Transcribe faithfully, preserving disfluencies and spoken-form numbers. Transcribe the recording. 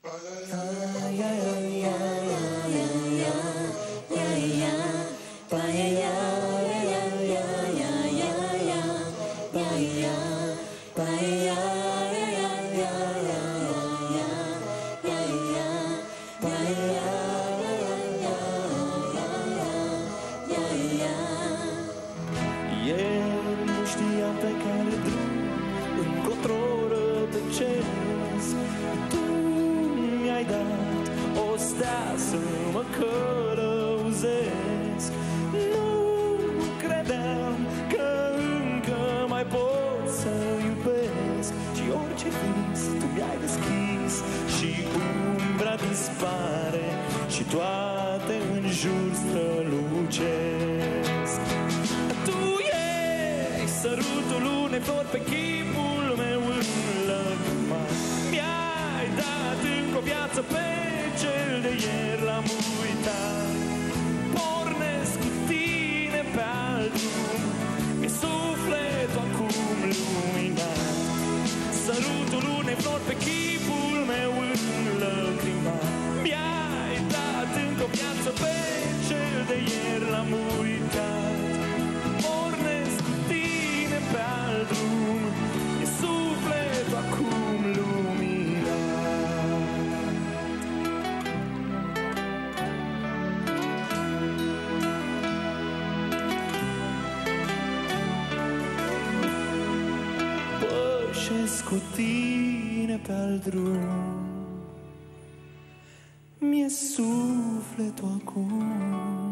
Ieri nu știam pe care drum, încotro rătăcesc. Tu mi-ai dat o stea să mă călăuzesc. Nu credeam că încă mai pot să iubesc. Și orice vis tu mi-ai deschis și umbra dispare și toate în jur strălucesc. Sărutul unei flori pe chipul meu înlăcrumat. Mi-ai dat încă o viață pe cel de ieri l-am uitat. Pornesc cu tine pe alt drum, mi-e sufletul acum luminat. Sărutul unei flori pe chipul meu înlăcrumat. Mi-ai dat încă o viață pe cel de ieri l-am uitat. Pe alt drum, e sufletul acum luminat. Pășesc cu tine pe alt drum, mi-e sufletul acum